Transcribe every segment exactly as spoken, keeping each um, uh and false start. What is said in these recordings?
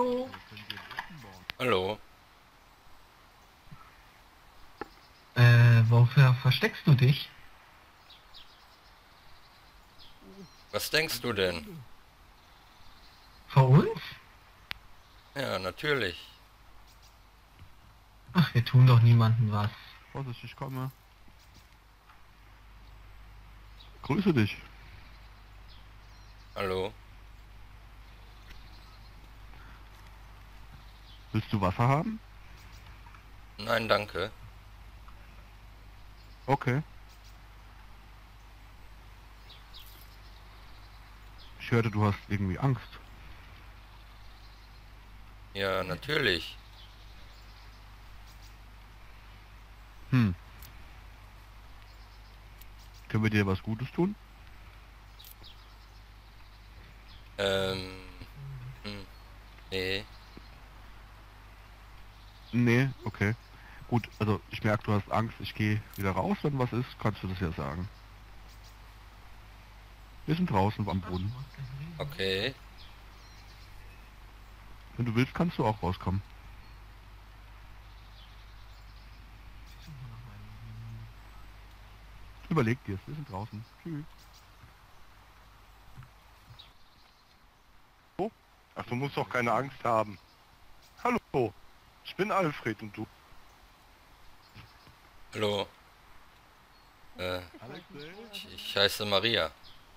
Hallo. Hallo. Äh, wofür versteckst du dich? Was denkst du denn? Vor uns? Ja, natürlich. Ach, wir tun doch niemandem was. Vorsicht, ich komme. Grüße dich. Hallo. Willst du Wasser haben? Nein, danke. Okay. Ich hörte, du hast irgendwie Angst. Ja, natürlich. Hm. Können wir dir was Gutes tun? Ähm. Hm, nee. Nee, okay. Gut, also ich merke, du hast Angst. Ich gehe wieder raus, wenn was ist, kannst du das ja sagen. Wir sind draußen am Brunnen. Okay. Wenn du willst, kannst du auch rauskommen. Überleg dir's, wir sind draußen. Tschüss. Ach, du musst doch keine Angst haben. Hallo, ich bin Alfred und du? Hallo. Äh, Alexei? ich, ich heiße Maria.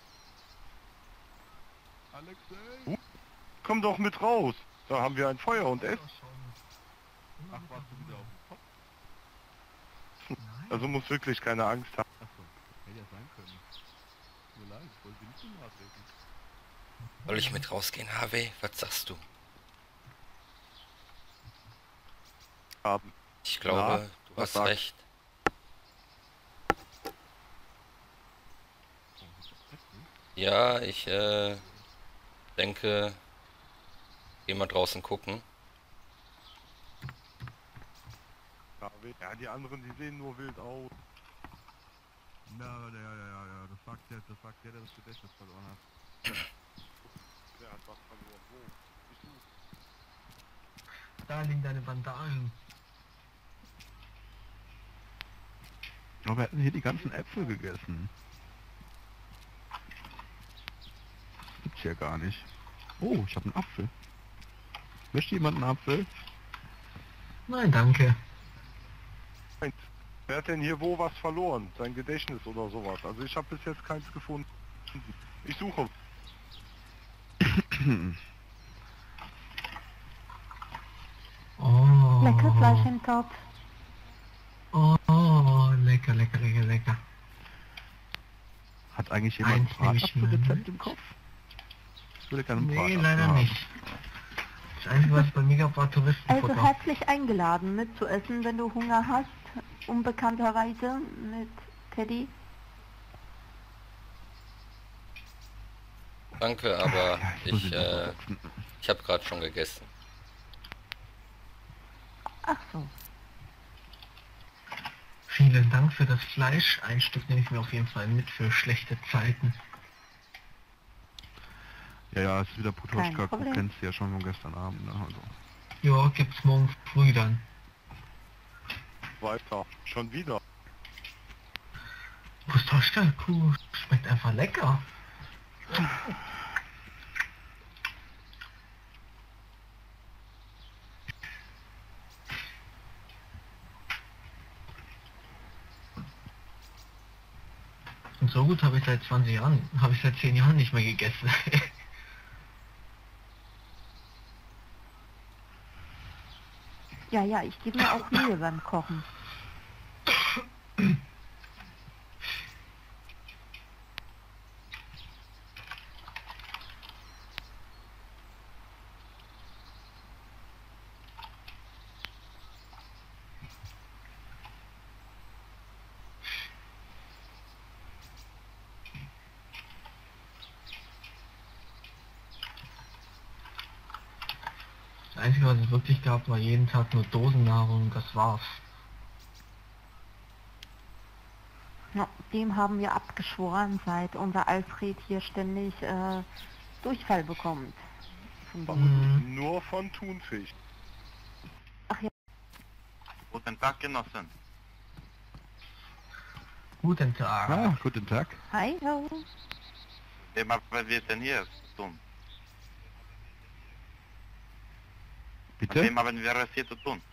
Alexei? Komm doch mit raus. Da haben wir ein Feuer und Essen. Ach, warst du wieder auf dem Kopf? Also muss wirklich keine Angst haben. Achso, hätte ja sein können. Tut mir leid, ich wollte sie nicht so nahe treten. Soll ich mit rausgehen, H W? Was sagst du? Haben. Ich glaube, du was hast sagst recht. Ja, ich äh, denke, geh mal draußen gucken. Ja, die anderen, die sehen nur wild aus. Ja, ja, ja, ja, ja, das sagt der, das sagt der, der das Gedächtnis verloren hat. Der hat was verloren. Wo? Ich suche. Da liegen deine Vandalen. Aber wir hätten hier die ganzen Äpfel gegessen. Gibt's ja gar nicht. Oh, ich habe einen Apfel. Möchte jemand einen Apfel? Nein, danke. Meint, wer hat denn hier wo was verloren? Sein Gedächtnis oder sowas. Also ich habe bis jetzt keins gefunden. Ich suche. Oh. Lecker Fleisch im Topf. Oh, oh, lecker, lecker, lecker, lecker. Hat eigentlich jemand ein Eins nehme ich Bratapfelrezept mit. im Kopf? Ich würde gerne einen Nee, Bratapfel leider haben. nicht. Das Einzige, was bei mir gab, war Also Touristenfutter. herzlich eingeladen mitzuessen, wenn du Hunger hast. Unbekannterweise mit Teddy. Danke, aber Ja, ich muss ich, ihn noch äh, versetzen. ich habe gerade schon gegessen. Ach so. Vielen Dank für das Fleisch. Ein Stück nehme ich mir auf jeden Fall mit für schlechte Zeiten. Ja, ja, es ist wieder Kein Putoschka, du Problem. kennst sie ja schon von gestern Abend, ne? Also. Ja, gibt's morgen früh dann. Weiter. Schon wieder. Pustoschka-Kuh schmeckt einfach lecker. Und so gut habe ich seit zwanzig Jahren, habe ich seit zehn Jahren nicht mehr gegessen. Ja, ja, ich gebe mir auch Mühe beim Kochen. Das Einzige, was es wirklich gab, war jeden Tag nur Dosennahrung und das war's. Ja, dem haben wir abgeschworen, seit unser Alfred hier ständig äh, Durchfall bekommt. zum War Dienst. Mhm. Nur von Thunfisch. Ach ja, Guten Tag, Genossen. Guten Tag. Ah, guten Tag. hi, ho. Wem haben wir denn hier zu tun? Mit Bitte? wem haben wir es hier zu tun?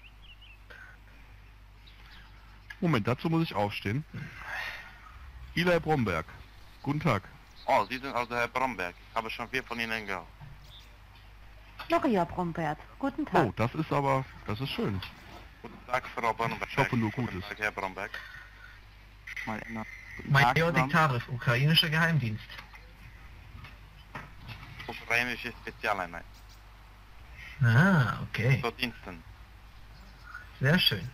Moment, dazu muss ich aufstehen. Eli Bromberg. Guten Tag. Oh, Sie sind also Herr Bromberg. Ich habe schon viel von Ihnen gehört. Maria Brombert, guten Tag. Oh, das ist aber, das ist schön. Guten Tag, Frau Bromberg. Ich hoffe nur Guten Gutes. Tag, Herr Bromberg. Mal ändern. Major Diktarev, ukrainischer Geheimdienst. Ukrainische Spezialeinheit. Ah, okay. Zu Diensten. Sehr schön.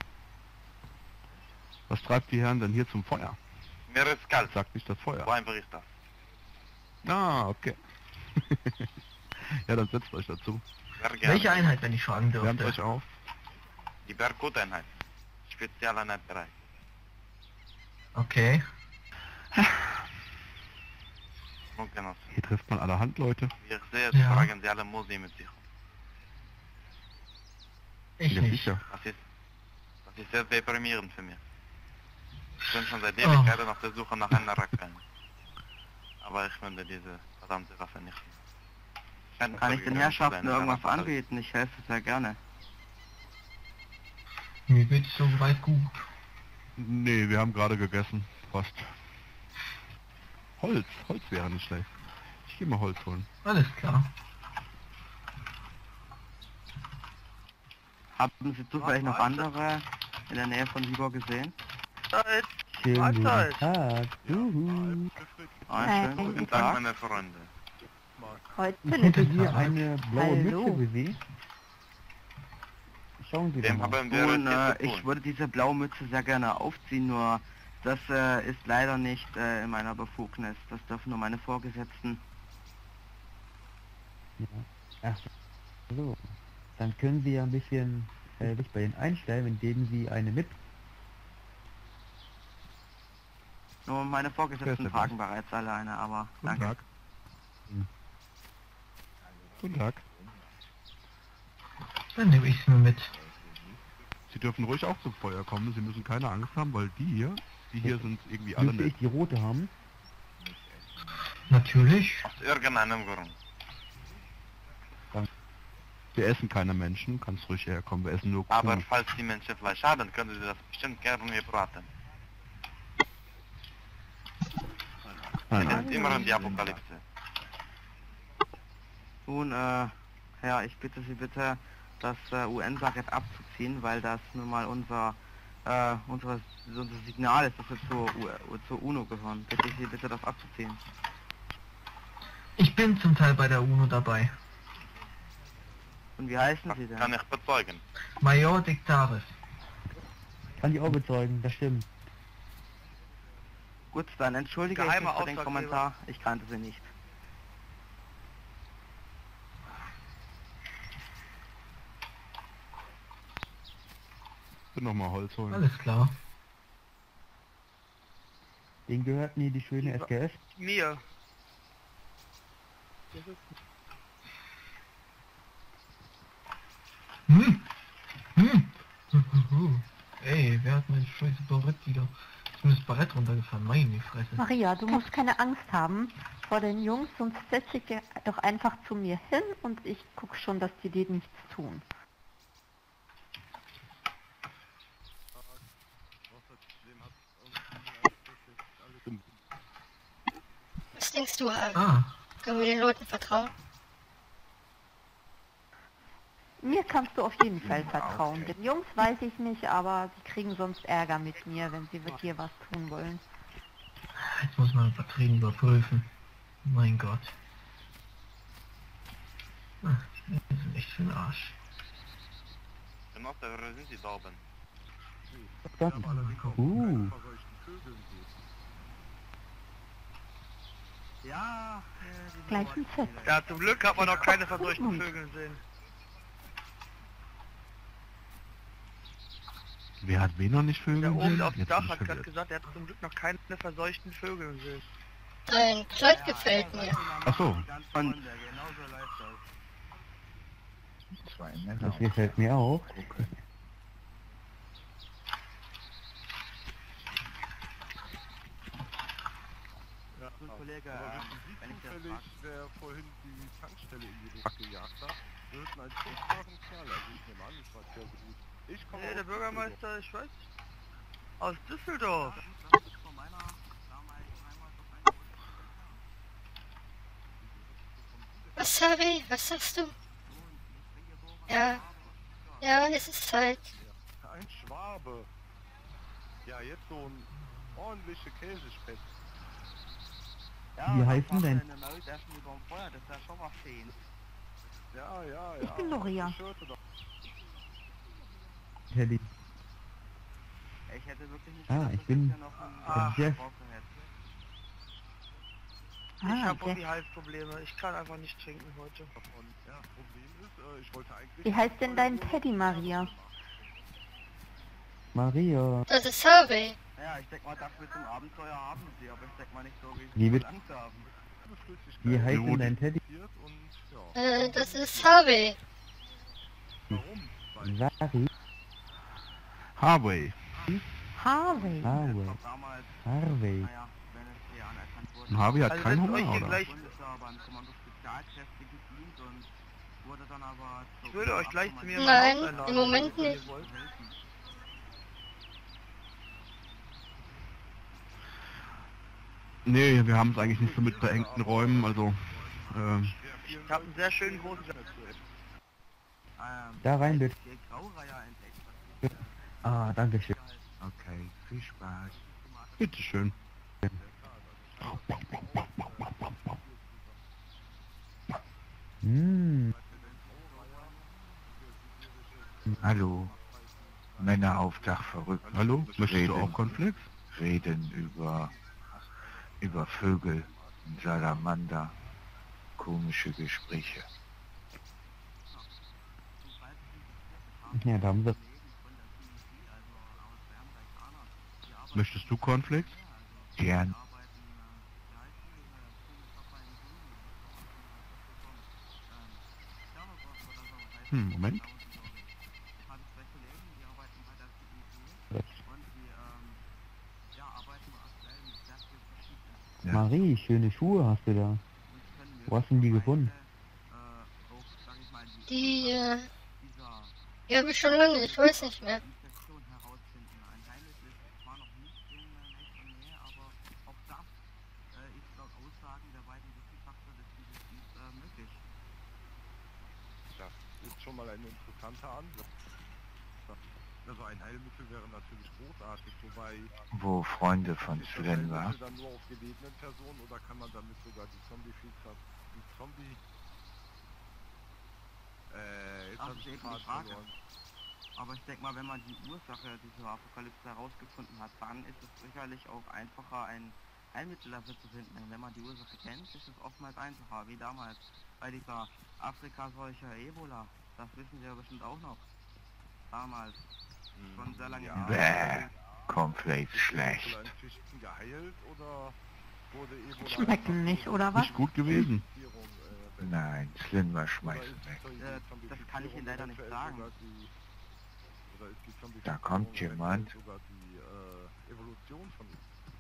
Was treibt die Herren denn hier zum Feuer? Mir ist kalt. Sagt nicht das So Feuer. einfach ist das. Ah, okay. Ja, dann setzt euch dazu. Sehr gerne. Welche Einheit, wenn ich fragen Wärmt dürfte? euch auf. Die Berggut-Einheit. Spezialeinheit drei. Okay. Nun, Genossen. Hier trifft man allerhand Leute. Wie ich sehe, Ja. tragen Sie alle Musi mit sich. Ich Ja, nicht. sicher. Das ist, das ist sehr deprimierend für mich. Ich bin schon seit Oh. Ewigkeiten auf der Suche nach einer Rakein. Aber ich finde diese verdammte Waffe nicht. Scheint Kann ich den vergeben Herrschaften zu sein, irgendwas aber- anbieten? Ich helfe sehr gerne. Mir geht's soweit gut. Nee, wir haben gerade gegessen. Fast. Holz. Holz wäre nicht schlecht. Ich gehe mal Holz holen. Alles klar. Haben Sie zufällig noch andere in der Nähe von Libor gesehen? Schönen guten Tag. Juhu. Einen Hi. schönen guten Guten Tag, Tag. meine Freunde. Heute Ich bin hätte ich. hier eine blaue Hallo. Mütze für Sie. Schauen Sie doch Wem mal. haben wir es Nun, hier äh, zu ich tun? würde diese blaue Mütze sehr gerne aufziehen, nur das äh, ist leider nicht äh, in meiner Befugnis. Das dürfen nur meine Vorgesetzten. Ja. Ach so. Dann können Sie ja ein bisschen äh, sich bei Ihnen einstellen, indem Sie eine mit... Nur meine Wer ist Vorgesetzten der tragen bereits alleine, aber Guten danke. Tag. Hm. Guten Tag. Dann nehme ich es mir mit. Sie dürfen ruhig auch zum Feuer kommen. Sie müssen keine Angst haben, weil die hier, die hier sind irgendwie alle Dürfte nett. ich die rote haben? Natürlich. Aus irgendeinem Grund. Wir essen keine Menschen. Kannst ruhig herkommen. Wir essen nur Kuh. Aber falls die Menschen Fleisch haben, können Sie das bestimmt gerne mir braten. Nein, Das nein. ist immerhin die Apokalypse. Nun, äh, ja, ich bitte Sie bitte, das äh, U N-Barett abzuziehen, weil das nun mal unser, äh, unser, unser Signal ist, dass wir zur, U zur UNO gehören. Bitte ich Sie bitte, das abzuziehen. Ich bin zum Teil bei der UNO dabei. Und wie heißen Das Sie denn? kann ich bezeugen. Major Diktarev. Kann ich auch bezeugen, das stimmt. Gut, dann entschuldige ich mich Geheimer für den Auftraggeber. Kommentar. Ich kannte Sie nicht. Ich will noch mal Holz holen. Alles klar. Den gehört mir die schöne S K S. Mir. Hm. Hm. Ey, wer hat mein scheiße Barett wieder? Ist mir das Barett runtergefallen? Meine Fresse. Maria, du musst keine Angst haben vor den Jungs, sonst setz dich doch einfach zu mir hin und ich guck schon, dass die dir nichts tun. Was denkst du, Harvey? Ah, Können wir den Leuten vertrauen? Mir kannst du auf jeden Fall vertrauen. Den Jungs weiß ich nicht, aber sie kriegen sonst Ärger mit mir, wenn sie mit dir was tun wollen. jetzt muss man Batterien überprüfen. Mein Gott. Ah, das ist echt für den Arsch. Genosse, wer sind Sie da oben? Das, uh, Ja, Gleich ein Set. ja, zum Glück hat man noch keine verseuchten Vögel sehen. Wer hat wen noch nicht Vögel Der oben gesehen? auf dem Jetzt Dach bin ich hat gerade verwirrt. gesagt, er hat zum Glück noch keine verseuchten Vögel gesehen. Dein Kleid gefällt mir. Ach so. Und genau so läuft das. Zwei Das Männer. gefällt mir auch. Ja, So, Kollege, aber ähm, wissen Sie wenn ich das zufällig, frag- wer vorhin die Tankstelle in die Luft gejagt hat? Wir hörten einen furchtbaren Knall, also ich nehme an, es war sehr gut. Ich komme Nee, aus der Düsseldorf. Bürgermeister, ich weiß, aus Düsseldorf. Was, Harry? Was sagst du? Ja. Ja, es ist Zeit. Ein Schwabe. Ja, jetzt so ein ordentliche Käsespeck. Ja, Wie und heißen dann denn? fahren wir in der Nahöterschen überm Feuer, das ist ja schon mal schön. Ja, ja, ja. Ich bin Loria. Ich hörte doch. Teddy. Ich hätte wirklich nicht Ah, gedacht, ich dass bin- jetzt hier noch ein Ah. Jeff. Raucher hätte. Ah, ich habe Jeff. irgendwie Halsprobleme. Ich kann einfach nicht trinken heute. Und ja, Problem ist, äh, ich wollte eigentlich... Wie heißt denn dein Teddy, Maria? Maria. Das ist Harvey. Ja, ich denke mal, dafür zum Abenteuer haben sie, aber ich denke mal nicht so, wie Wie sie wird- verlangt haben. Wie heißt denn dein Teddy? Und, ja, Äh, das ist Harvey. warum? Weil Sari. Harvey. Harvey. Harvey. Doch damals, Harvey. naja, wenn es hier anerkannt wurde. Und Harvey hat Also keinen wenn euch Hunger, hier oder? gleich- Bundeswehr beim Kommando Spezialkräfte gedient und wurde dann aber... Ich würde euch gleich zu mir in mein Nein, Haus einladen, im Moment wenn ihr nicht. wollt. Nee, wir haben es eigentlich nicht so mit beengten Räumen, also... Ähm, Ich habe einen sehr schönen großen... Ähm, Da rein bitte. der Graureiher entdeckt. Ah, danke schön. Okay, viel Spaß. bitteschön. Hm. Hallo. Männer auf Dach verrückt. Hallo, möchtest reden, du auch Cornflakes? Reden über, über Vögel und Salamander. Komische Gespräche. Ja, da haben sie. Möchtest du Cornflakes? Gern. Hm, Moment. Ja. Marie, schöne Schuhe hast du da. Wo hast du denn die gefunden? Die, äh, die habe ich schon lange, ich weiß nicht mehr. Das ist schon mal ein interessanter Ansatz. Also ein Heilmittel wäre natürlich großartig, wobei... Wo Freunde von ist das Sven war. Heilmittel dann nur auf gelegenen Personen oder kann man damit sogar die Zombie-Vielfalt... Die Zombie... Äh, jetzt Ach, hab das ich ist den eben die Faden Frage. verloren. Aber ich denke mal, wenn man die Ursache dieser Apokalypse herausgefunden hat, dann ist es sicherlich auch einfacher, ein Heilmittel dafür zu finden. Denn wenn man die Ursache kennt, ist es oftmals einfacher, wie damals bei dieser Afrika-Seuche Ebola. Das wissen Sie ja bestimmt auch noch. Damals. Schon sehr lange Ja. her. Bäh, Cornflakes schlecht. Oder Infekten geheilt oder wurde Ebola... Schmecken nicht, oder was? Nicht gut gewesen. Äh, Nein, Sven war Oder schmeißt ist weg. die Äh, das kann ich Ihnen leider nicht eventuell sagen. sogar die- oder ist die Zombifizierung Da kommt eventuell jemand. Sogar die äh, Evolution von...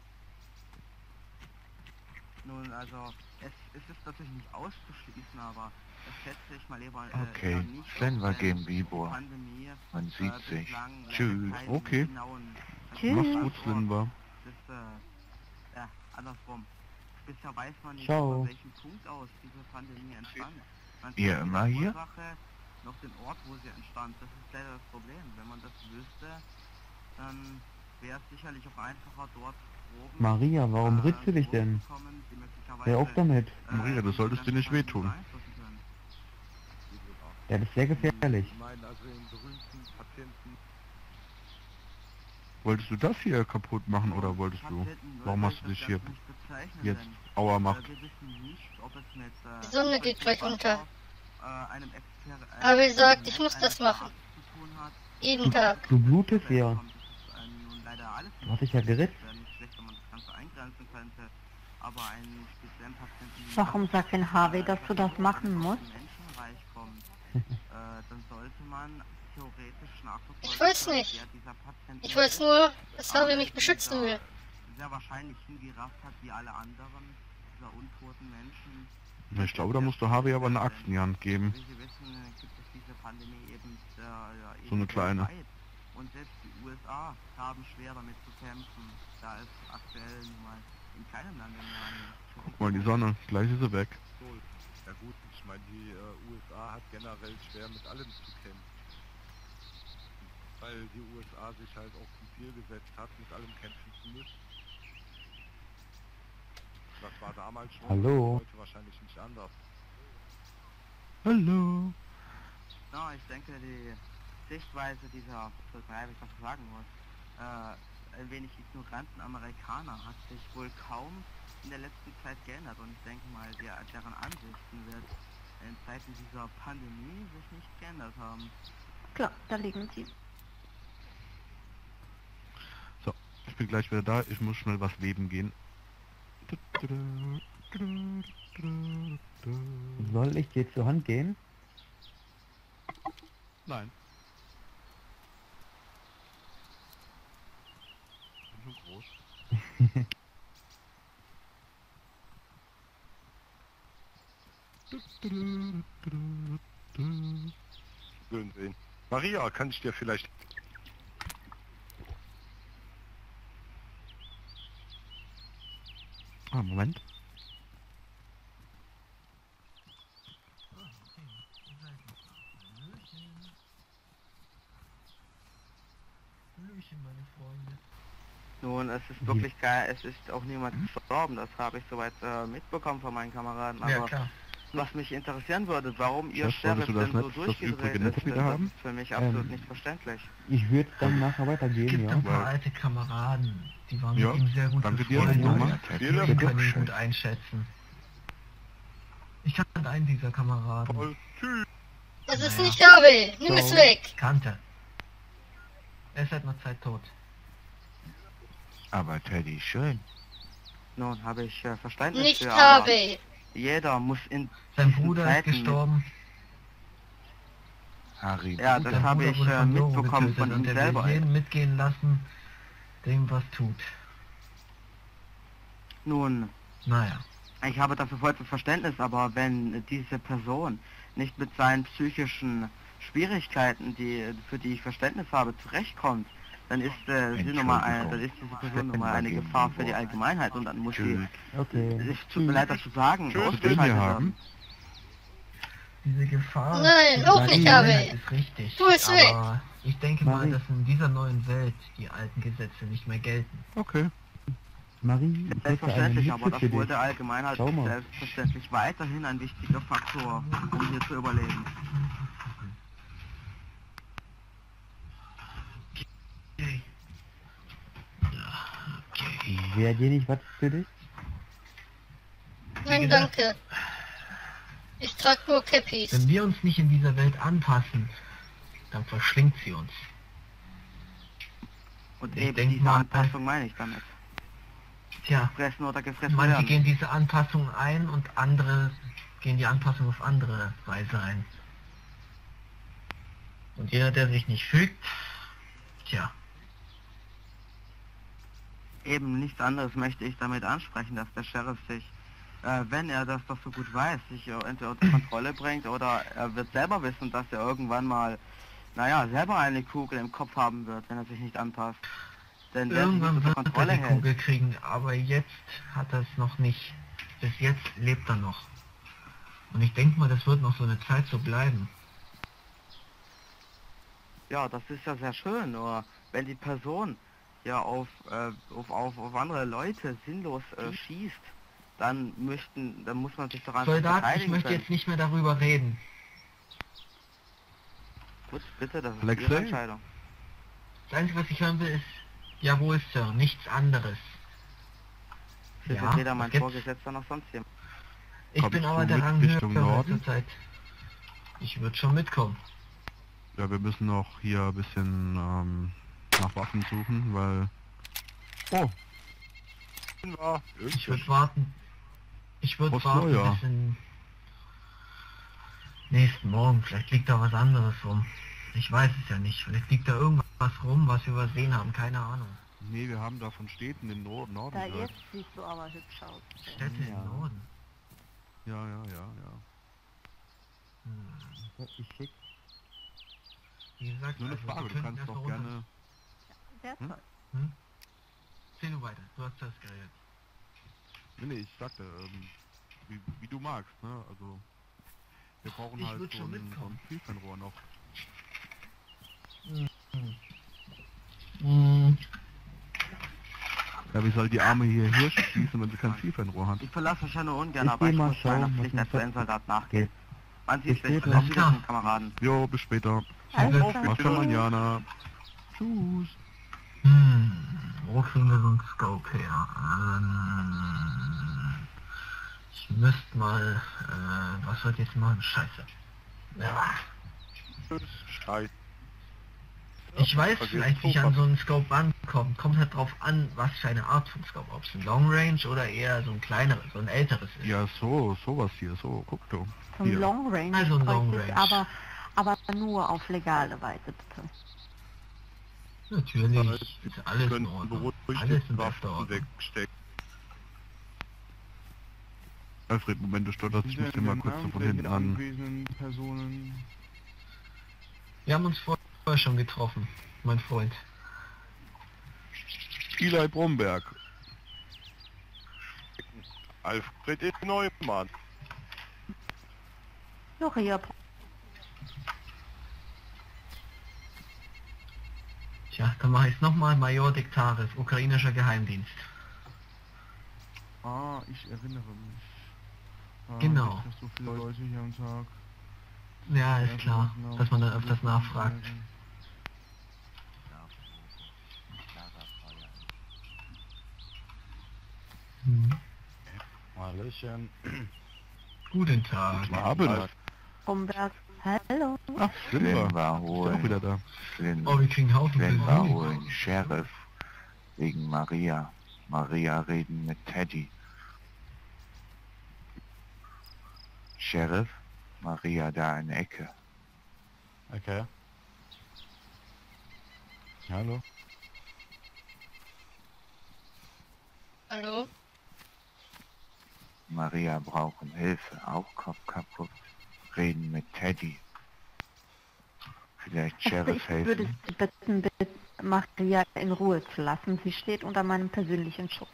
Nun, also, es, es ist natürlich nicht auszuschließen, aber es schätze ich mal lieber... Okay, eher nicht Sven aus, war denn gegen die Bibor. Pandemie, Man äh, sieht sich. bislang leider Tschüss. keinen Okay. genauen- Tschüss. Mach's gut, Slimber. Das, äh, ja, andersrum. Bisher weiß man nicht, Ciao. von welchem Punkt aus diese Pandemie entstand. Man Ihr kennt immer weder hier? Ursache noch den Ort, wo sie entstand. Das ist leider das Problem. Wenn man das wüsste, dann wäre es sicherlich auch einfacher, dort Drogen, Maria, warum äh, ritzt du dich Drogen denn? zu bekommen, die möglicherweise, Hör auf damit. äh, Maria, das solltest dir nicht wehtun. beeinflussen können. Ja, das ist sehr gefährlich. Ich meine also den berühmten Patienten... Wolltest du das hier kaputt machen oder wolltest du? Patienten Warum würde hast ich du dich das hier nicht bezeichnen, jetzt denn, Aua äh, macht? wir wissen nicht, ob es mit, äh, Die Sonne geht gleich unter. äh, einem Exper- Aber wie gesagt, einem ich muss das Arzt machen. zu tun hat. Jeden Tag. Du blutest ja. Kommt, das ist, äh, nun leider alles Du hast dich ja geritzt. wäre nicht schlecht, wenn man das Ganze eingrenzen könnte. aber einen speziellen Patienten... Warum sagt denn Harvey, dass du das machen musst? Menschenreich kommt, äh, dann sollte man theoretisch nachverfolgen, Ich weiß nicht. wer dieser Patient Ich weiß nur, dass Harvey mich beschützen will. sehr wahrscheinlich hingerafft hat wie alle anderen dieser untoten Menschen. Ich glaube, da musst du Harvey aber eine Axt in die Hand geben. Wie Sie wissen, gibt es diese Pandemie eben, äh, ja, eben So eine kleine. weltweit. Und selbst die U S A haben schwer damit zu kämpfen, da es aktuell nun mal in keinem Land mehr eine... Guck mal, die Sonne, gleich ist sie weg. Ja gut, ich meine, die äh, U S A hat generell schwer mit allem zu kämpfen. Weil die U S A sich halt auch zum Ziel gesetzt hat, mit allem kämpfen zu müssen. Das war damals schon, Hallo. heute wahrscheinlich nicht anders. Hallo. Na, ich denke, die Sichtweise dieser, tut mir leid, wenn ich was sagen muss, äh, ein wenig ignoranten Amerikaner hat sich wohl kaum in der letzten Zeit geändert und ich denke mal, der, deren Ansichten wird in Zeiten dieser Pandemie sich nicht geändert haben. Klar, da liegen sie. So, ich bin gleich wieder da. Ich muss schnell was leben gehen. Soll ich dir zur Hand gehen? Nein. Ich bin schon groß. Schön sehen. Maria, kann ich dir vielleicht... Ah, Moment. Hallöchen, meine Freunde. Nun, es ist wirklich geil, es ist auch niemand gestorben, das habe ich soweit äh, mitbekommen von meinen Kameraden, aber Ja, klar. was mich interessieren würde, warum ihr Chef, wolltest Sheriff du das denn so Netz, das übrige durchgedreht Netz ist, wieder das haben? ist für mich absolut Ähm, nicht verständlich. Ich würde dann nachher Es weitergehen, gibt ja. ein paar alte Kameraden, die waren Ja, mit ihm sehr gut danke dir, befreundet. Junge. Die Vielen können ihn Dank. gut einschätzen. Ich kannte einen dieser Kameraden. Toll. Tschüss. Das ist Naja. nicht Harvey. Nimm es So. weg. Kannte. Er ist seit einer Zeit tot. Aber Teddy, schön. Nun, habe ich äh, Verständnis Nicht für, aber Harvey. jeder muss in Sein diesen Bruder ist Zeiten gestorben. Harry. Ja, Sein das habe Bruder ich wurde äh, von Joro mitbekommen getötet von ihm und er selber. will jeden mitgehen lassen, der ihm was tut. Nun, Naja. ich habe dafür vollstes Verständnis, aber wenn diese Person nicht mit seinen psychischen Schwierigkeiten, die für die ich Verständnis habe, zurechtkommt, dann ist, äh, sie nun mal ein, dann ist diese Person nun mal eine Gefahr für die Allgemeinheit und dann muss sie, Okay. es tut mir leid, das zu sagen, Tschüss, ausgeschaltet den wir werden. haben. Diese Gefahr Nein, für auch die nicht, Allgemeinheit Harvey. ist richtig. Tu es weg. Aber ich denke mal, Marie. dass in dieser neuen Welt die alten Gesetze nicht mehr gelten. Okay. Marie, ich hätte eine Selbstverständlich, aber Mütze das für wohl dich. der Allgemeinheit Schau ist mal. selbstverständlich weiterhin ein wichtiger Faktor, um hier zu überleben. Okay. Okay. Wäre dir nicht was für dich? Nein, gesagt- danke. Ich trage nur Cappies. Wenn wir uns nicht in dieser Welt anpassen, dann verschlingt sie uns. Und Ich eben denk diese mal, Anpassung meine ich damit. Tja, Fressen oder gefressen manche werden. gehen diese Anpassung ein und andere gehen die Anpassung auf andere Weise ein. Und jeder, der sich nicht fügt, tja, Eben nichts anderes möchte ich damit ansprechen, dass der Sheriff sich, äh, wenn er das doch so gut weiß, sich äh, entweder unter Kontrolle bringt oder er wird selber wissen, dass er irgendwann mal, naja, selber eine Kugel im Kopf haben wird, wenn er sich nicht anpasst. Denn wer sich nicht irgendwann unter wird er Kontrolle die hält, Kugel kriegen, aber jetzt hat er es noch nicht. Bis jetzt lebt er noch. Und ich denke mal, das wird noch so eine Zeit so bleiben. ja, das ist ja sehr schön, nur wenn die Person ja auf, äh, auf, auf, auf andere Leute sinnlos äh, schießt, dann möchten, dann muss man sich daran Soldat, ich verteidigen möchte können. jetzt nicht mehr darüber reden. Gut, bitte, das ist Alexei? Ihre Entscheidung. Das Einzige, was ich hören will, ist, jawohl, Sir, nichts anderes. Ich Ja, bin weder was mein gibt's? Vorgesetzter noch sonst jemand. Ich Kommst bin aber du der mit Ranghöhere Richtung in Norden? letzter Zeit. Ich würde schon mitkommen. Ja, wir müssen noch hier ein bisschen ähm, nach Waffen suchen, weil... Oh, war. Ich würde warten. Ich würde Frohes warten Neujahr. bis in nächsten Morgen. Vielleicht liegt da was anderes rum. Ich weiß es ja nicht. Vielleicht liegt da irgendwas rum, was wir übersehen haben. Keine Ahnung. Nee, wir haben da von Städten im Norden, Norden Da gehört. jetzt siehst du aber hübsch aus. Städte Ja. im Norden. Ja, ja, ja, ja. Hm. Ich schick. Wie gesagt, Nur eine also, wir Frage, du könnten kannst erst doch mal runter- gerne... Sehr Hm? toll. Hm? Erzähl du weiter. Du hast das geredet. Nee, nee, ich sagte, ähm, wie, wie du magst, ne? Also, wir brauchen Ich halt würd so schon ein, so mitkommen. ein Zielfernrohr noch. Hm. Ja, wie soll die Arme hier Hirsche schießen, wenn sie kein Zielfernrohr hat? Ich verlasse euch ja nur ungern, Ich aber geh ich mal muss meiner schauen, was Pflicht im als Kopf U-N-Soldat nachgehen. geht. Man sieht Bis sich. später. Auf Wiedersehen, Kameraden. Jo, bis später. Alles Auf klar. Hasta mañana. Tschüss. Hm. Wo kriegen wir so einen Scope her? Ähm, ich müsste mal... Äh, was soll ich jetzt machen? Scheiße. Ja. Scheiße. Ich weiß Vergiss vielleicht, wie ich Sofa. an so einen Scope rankomme. Kommt halt drauf an, was für eine Art von Scope. Ob es ein Long Range oder eher so ein kleineres, so ein älteres ist. Ja, so, sowas hier, so, guck du. Zum Hier. Long Range Also ein Long bräuchte ich, Range. aber, aber nur auf legale Weise, bitte. Natürlich. Ist alles in Können Ordnung. beruhigt Alles die in bester Waffen Ordnung. wegstecken. Alfred, Moment, du stotterst, ich muss dir mal kurz so von hinten an. Personen. Wir haben uns vorher schon getroffen, mein Freund. Eli Bromberg. Alfred E. Neumann. Noch hier. Tja, dann mache ich es nochmal. Major Diktaris, ukrainischer Geheimdienst. Ah, ich erinnere mich. Ah, Genau. nicht, dass so viele Leute hier am Tag. Ja, ist Ja, klar, genau. dass man dann öfters nachfragt. Hm. Hallöchen. Guten Tag. Guten Abend. Bromberg. Hallo. Ach, sind wir. Flynn war Ist auch holen. wieder da. Flynn, Oh, wir kriegen Haufen Flynn war Besuch. holen. Sheriff. Wegen Maria. Maria reden mit Teddy. Sheriff. Maria da in der Ecke. Okay. Hallo. Hallo? Maria brauchen Hilfe. Auch Kopf kaputt. Reden mit Teddy. Vielleicht Also Sheriff ich würde helfen. Sie bitten, bitte Maria in Ruhe zu lassen. Sie steht unter meinem persönlichen Schutz.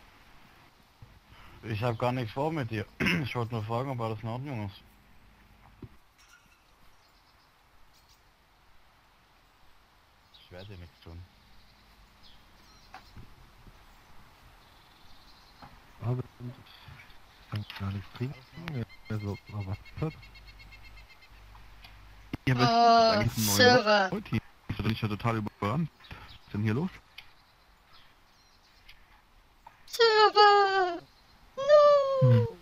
Ich habe gar nichts vor mit dir. Ich wollte nur fragen, ob alles in Ordnung ist. Ich werde dir nichts tun. Aber ich kann gar nichts trinken. Also, aber was ist das? Ja, aber Oh, es ist eigentlich ein neuer Server. Leute. Ich bin ja total überrannt. Was ist denn hier los? Server! No! Hm.